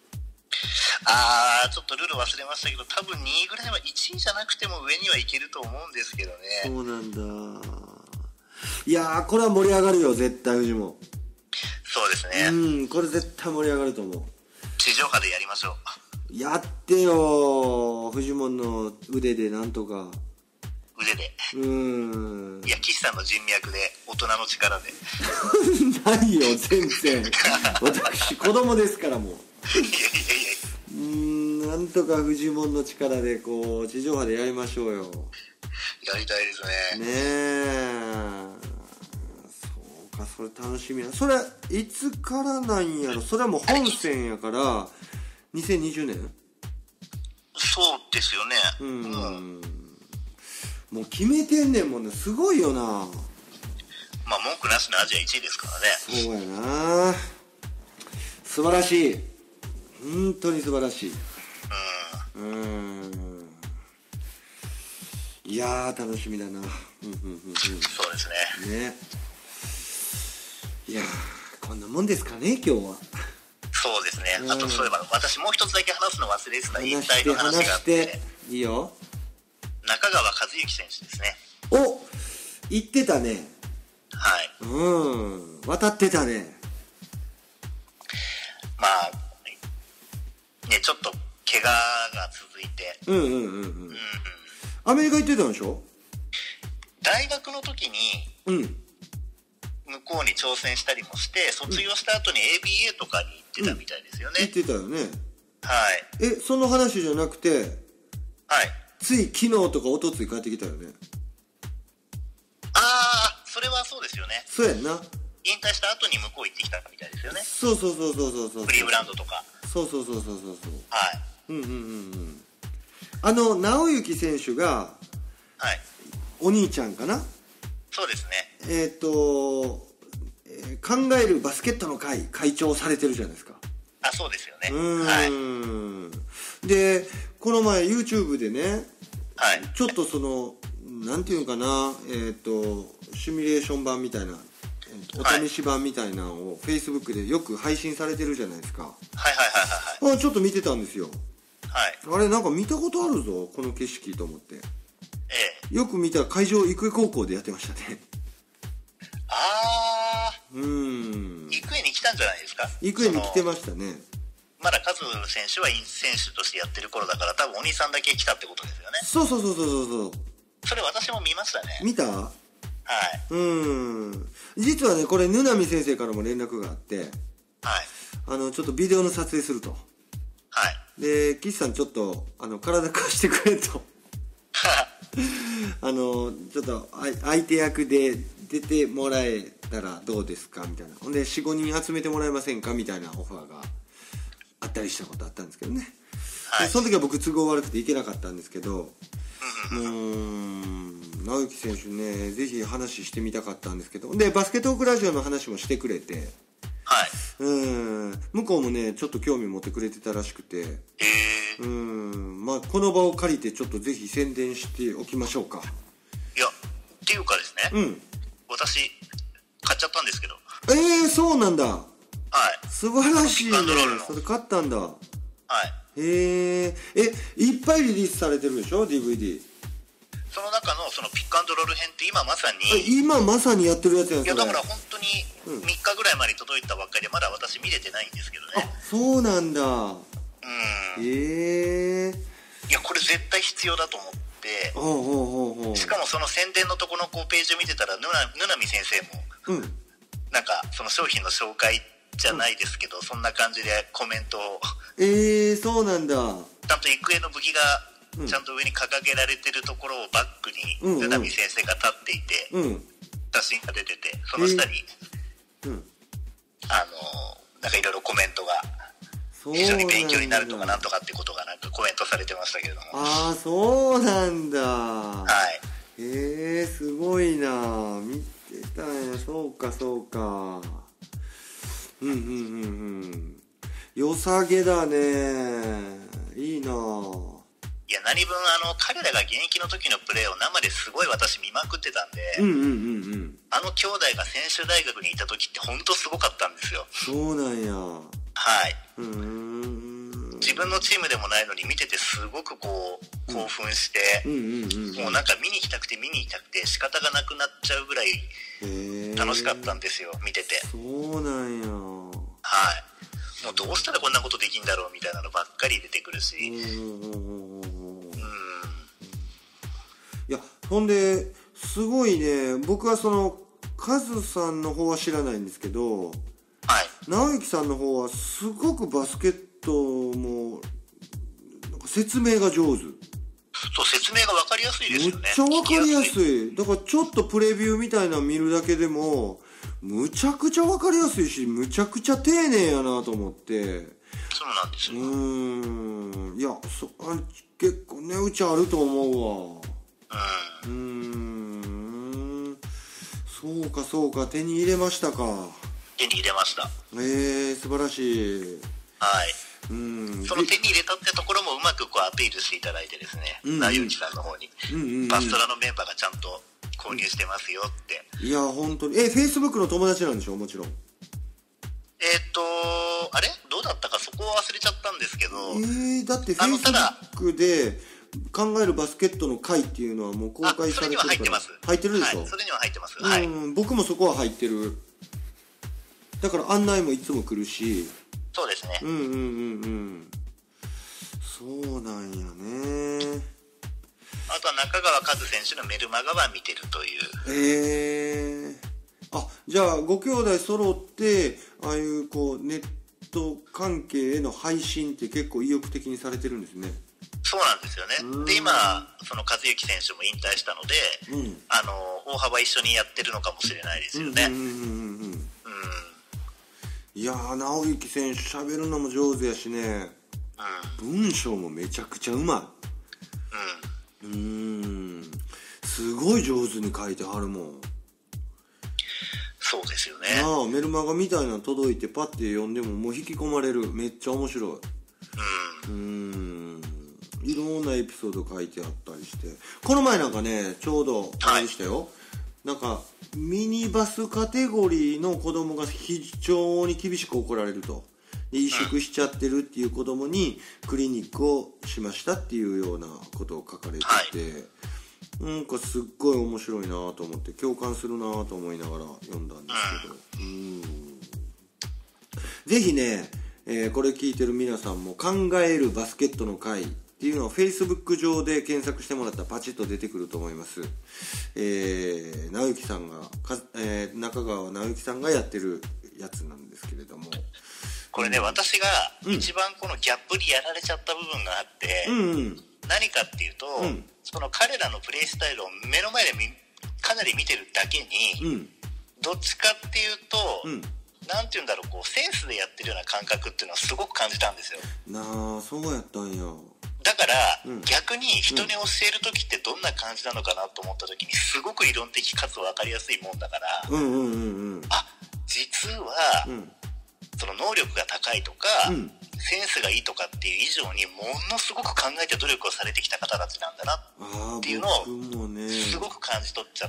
ちょっとルール忘れましたけど、多分2位ぐらいは1位じゃなくても上にはいけると思うんですけどね。 そうなんだ。いやー、これは盛り上がるよ、絶対、フジモン。 そうですね。 これ絶対盛り上がると思う。 地上波でやりましょう。やってよ、フジモンの腕でなんとか。 腕で。いや、岸さんの人脈で、大人の力で。 ないよ、全然。私、子供ですから、もう。なんとかフジモンの力で、こう、地上波でやりましょうよ。 やりたいですね。 ねえ。そうか、それ楽しみな。それ、いつからなんやろ。それはもう本戦やから、2020年？ そうですよね。 もう決めてんねんもんね。すごいよな。 まあ、文句なしのアジア1位ですからね。 そうやな。素晴らしい。本当に素晴らしい。いやー、楽しみだな。 そうですね。 ね。いやー、こんなもんですかね、今日は。 そうですね。あと、そういえば、私もう一つだけ話すの忘れてた引退の話があって。 いいよ。 中川和幸選手ですね。 お、言ってたね。 はい。 渡ってたね。 まあ、ね、ちょっと怪我が続いて。 アメリカ行ってたんでしょ？ 大学の時に、向こうに挑戦したりもして、卒業した後に ABA とかに行ってたみたいですよね。 行ってたよね。 はい。 その話じゃなくて、 はい。 つい昨日とか一昨日帰ってきたよね。 それはそうですよね。 そうやんな。 引退した後に向こう行ってきたみたいですよね。 そう。 クリーブランドとか。 そう。 はい。 直之選手が、 はい。 お兄ちゃんかな？ そうですね。考えるバスケットの会長をされてるじゃないですか。 そうですよね。はい。 で、この前 YouTube でね、 はい。 ちょっとその、なんていうのかな、シミュレーション版みたいな、お試し版みたいなのを Facebook でよく配信されてるじゃないですか。 はい。 ちょっと見てたんですよ。 はい。 あれ、なんか見たことあるぞ、この景色と思って。よく見たら会場育英高校でやってましたね。 育英に来たんじゃないですか？ 育英に来てましたね。 まだカズ選手は選手としてやってる頃だから、多分お兄さんだけ来たってことですよね。 そう。 それ私も見ましたね。 見た？ はい。 実はね、これヌナミ先生からも連絡があって、 はい。 ちょっとビデオの撮影すると。 はい。 で、岸さんちょっと体貸してくれと。ちょっと相手役で出てもらえたらどうですかみたいな。ほんで 4,5 人集めてもらえませんかみたいなオファーがあったりしたことあったんですけどね。 はい。 その時は僕都合悪くて行けなかったんですけど、直之選手ね、ぜひ話してみたかったんですけど、でバスケットークラジオの話もしてくれて、 はい。 向こうもねちょっと興味持ってくれてたらしくて、まあこの場を借りてちょっとぜひ宣伝しておきましょうか。 っていうかですね、私買っちゃったんですけど。 そうなんだ。 はい。 素晴らしいね。それ買ったんだ。 はい。 いっぱいリリースされてるでしょ DVD。 その中のそのピックアンドロール編って今まさにやってるやつやん。 いやだから本当に3日ぐらい前に届いたばっかりでまだ私見れてないんですけどね。 そうなんだ。いやこれ絶対必要だと思って、しかもその宣伝のところのこうページを見てたらぬなみ先生も、なんかその商品の紹介じゃないですけど、そんな感じでコメントをそうなんだ。 ちゃんと郁恵の武器がちゃんと上に掲げられてるところをバックにぬなみ先生が立っていて、写真が出てて、その下になんかいろいろコメントが非常に勉強になるとかなんとかってことがなんかコメントされてましたけれども。 そうなんだ。 はい。 すごいな。見てたんや。そうか良さげだね。いいな。 いや何分彼らが現役の時のプレーを生ですごい私見まくってたんで、あの兄弟が専修大学にいた時って本当すごかったんですよ。 そうなんや。 はい。自分のチームでもないのに見ててすごくこう興奮して、もうなんか見に行きたくて仕方がなくなっちゃうぐらい楽しかったんですよ、見てて。 そうなんや。 はい。もうどうしたらこんなことできんだろうみたいなのばっかり出てくるし。 いやほんですごいね。僕はそのカズさんの方は知らないんですけど、直之さんの方はすごくバスケットもなんか説明が上手。 そう、説明が分かりやすいですよね。 めっちゃ分かりやすい。だからちょっとプレビューみたいなの見るだけでもむちゃくちゃ分かりやすいし、むちゃくちゃ丁寧やなと思って。 そうなんですよ。 いや結構値打ちあると思うわ。そうか手に入れましたか。 手に入れました。 素晴らしい。 はい。その手に入れたってところもうまくこうアピールしていただいてですね、直之さんの方に、バストラのメンバーがちゃんと購入してますよって。 いや本当にFacebook の友達なんでしょ。もちろん。 あれどうだったかそこを忘れちゃったんですけど、 だって Facebook で考えるバスケットの会っていうのはもう公開されてるから。 それには入ってます。 入ってるでしょ。 はい、それには入ってます。はい。 僕もそこは入ってる。だから案内もいつも来るし。 そうですね。 そうなんやね。 あとは中川和選手のメルマガは見てるという。 じゃあご兄弟揃ってああいうこうネット関係への配信って結構意欲的にされてるんですね。 そうなんですよね。で今その和之選手も引退したので、大幅一緒にやってるのかもしれないですよね。 いや直之選手喋るのも上手やしね、文章もめちゃくちゃうまい。すごい上手に書いてはるもん。 そうですよね。 メルマガみたいなの届いてパッて読んでももう引き込まれる。めっちゃ面白い。いろんなエピソード書いてあったりして、この前なんかねちょうどあれでしたよ、なんかミニバスカテゴリーの子供が非常に厳しく怒られると。で萎縮しちゃってるっていう子供にクリニックをしましたっていうようなことを書かれてて、なんかすっごい面白いなと思って、共感するなと思いながら読んだんですけど、ぜひね、これ聞いてる皆さんも考えるバスケットの会っていうのを Facebook 上で検索してもらったらパチッと出てくると思います。直之さんが中川直之さんがやってるやつなんですけれども、 これね、私が一番このギャップにやられちゃった部分があって、何かっていうと、その彼らのプレースタイルを目の前でかなり見てるだけに、どっちかっていうと、なんていうんだろう、こうセンスでやってるような感覚っていうのはすごく感じたんですよ。 そうやったんや。 だから、逆に人に教える時ってどんな感じなのかなと思った時にすごく理論的かつ分かりやすいもんだから、実は、その能力が高いとか、センスがいいとかっていう以上にものすごく考えて努力をされてきた方たちなんだなっっていうのをすごく感じ取っちゃって、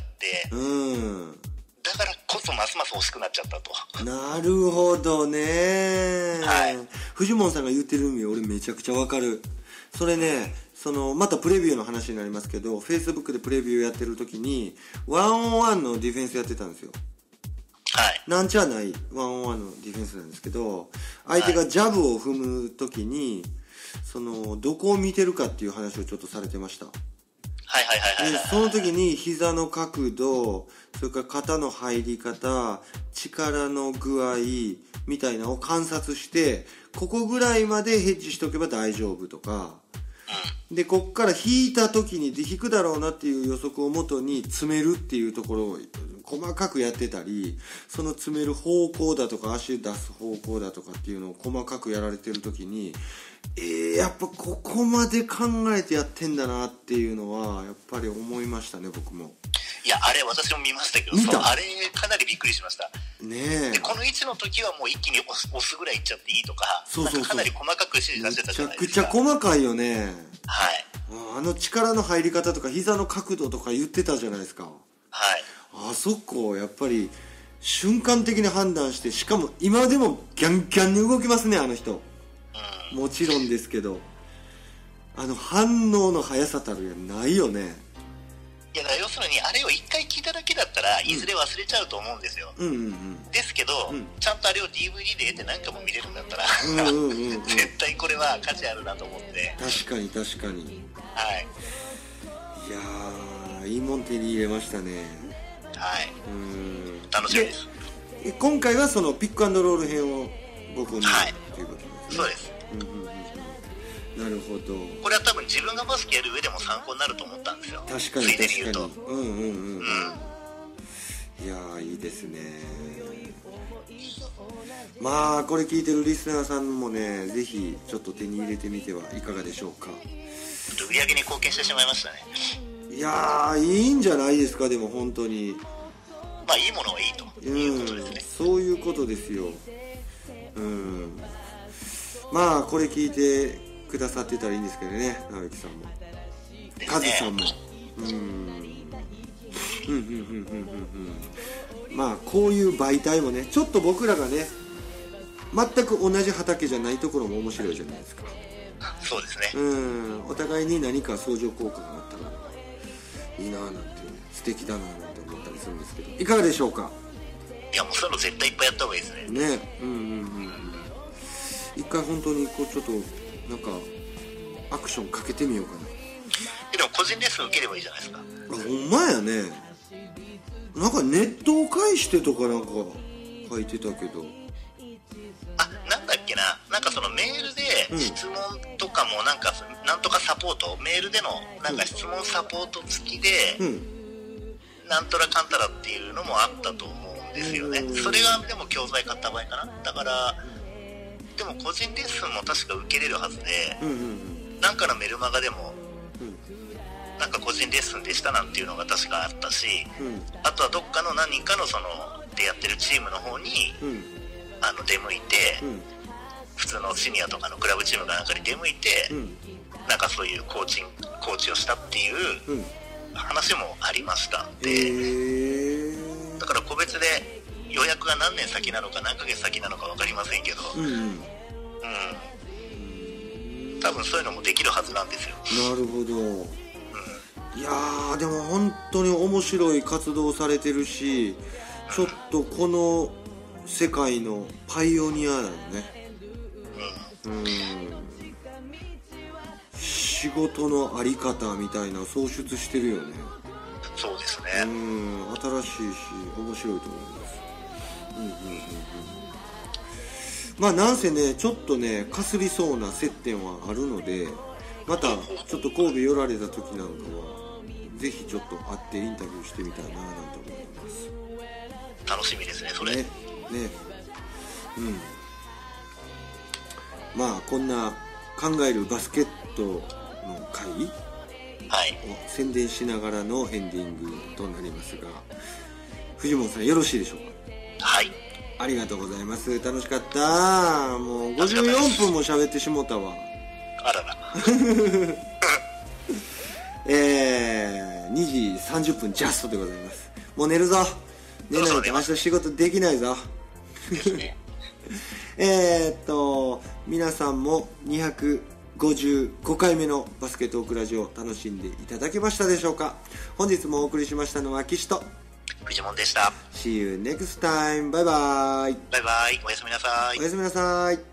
だからこそますます欲しくなっちゃったと。 なるほどね。 はい。 フジモンさんが言ってる意味俺めちゃくちゃわかる。それね、またプレビューの話になりますけど、Facebook でプレビューやってる時にワンオンワンのディフェンスやってたんですよ。 はい。 なんちゃないワンオンワンのディフェンスなんですけど、相手がジャブを踏む時にどこを見てるかっていう話をちょっとされてました。 はいはいはいはい。 その時に膝の角度、それから肩の入り方、力の具合みたいなのを観察して、ここぐらいまでヘッジしとけば大丈夫とか、でこっから引いた時に引くだろうなっていう予測をもとに詰めるっていうところを細かくやってたり、その詰める方向だとか足出す方向だとかっていうのを細かくやられてる時に、やっぱここまで考えてやってんだなっていうのはやっぱり思いましたね、僕も。 いや、あれ私も見ましたけど、あれかなりびっくりしましたね。でこの位置の時はもう一気に押すぐらいいっちゃっていいとか、なんかかなり細かく指示出してたじゃないですか。 めちゃくちゃ細かいよね。 はい。 力の入り方とか膝の角度とか言ってたじゃないですか。 はい。 あそこやっぱり瞬間的に判断して、しかも今でもギャンギャンに動きますね、あの人。もちろんですけど、反応の速さたるやないよね。 いや、だから要するにあれを一回聞いただけだったらいずれ忘れちゃうと思うんですよ。ですけど、ちゃんとあれを DVD で得て何回も見れるんだったら絶対これは価値あるなと思って。 確かに確かに。 はい。 いやー、いいもん手に入れましたね。 はい。楽しみです。 今回はそのピックアンドロール編をご購入ということですね。 そうです。 なるほど。 これは多分自分がバスケやる上でも参考になると思ったんですよ。 確かに確かに。いやー、いいですね。まあこれ聞いてるリスナーさんもね、ぜひちょっと手に入れてみてはいかがでしょうか。 売り上げに貢献してしまいましたね。 いやー、いいんじゃないですか。でも本当にまあいいものはいいということですね。 そういうことですよ。まあこれ聞いてくださってたらいいんですけどね、直之さんもカズさんも。まあこういう媒体もね、ちょっと僕らがね全く同じ畑じゃないところも面白いじゃないですか。 そうですね。 お互いに何か相乗効果があったらいいなーなんて、素敵だなーなんて思ったりするんですけど、いかがでしょうか。 いや、もうそういうの絶対いっぱいやった方がいいですね。 一回本当にこうちょっとなんかアクションかけてみようかな。 でも個人レッスン受ければいいじゃないですか。 ほんまやね。なんかネットを介してとかなんか書いてたけど、 なんだっけな、なんかそのメールで質問とかもなんかなんとかサポート、メールでのなんか質問サポート付きで、なんとらかんたらっていうのもあったと思うんですよね。それがでも教材買った場合かな。だからでも個人レッスンも確か受けれるはずで、なんかのメルマガでも、なんか個人レッスンでしたなんていうのが確かあったし、あとはどっかの何人かのでやってるチームの方に、出向いて、普通のシニアとかのクラブチームかなんかに出向いて、なんかそういうコーチをしたっていう話もありましたんで、だから個別で予約が何年先なのか何ヶ月先なのか分かりませんけど、多分そういうのもできるはずなんですよ。 なるほど。いやー、でも本当に面白い活動されてるし、ちょっとこの世界のパイオニアだよね。仕事のあり方みたいな創出してるよね。 そうですね。 新しいし面白いと思います。まあなんせね、ちょっとねかすりそうな接点はあるので、またちょっと神戸寄られた時なんかはぜひちょっと会ってインタビューしてみたいななんて思います。 楽しみですね、それね。 まあこんな考えるバスケットの会を宣伝しながらのエンディングとなりますが、藤本さんよろしいでしょうか。 はい、 ありがとうございます。楽しかった。もう54分も喋ってしもたわ。 あらら 2時30分ジャストでございます。もう寝るぞ。寝ないと明日仕事できないぞ。 ですね。 皆さんも255回目のバスケットオークラジオ楽しんでいただけましたでしょうか。本日もお送りしましたのは岸とフジモンでした。 See you next time. バイバイ。 バイバイ。おやすみなさい。 おやすみなさい。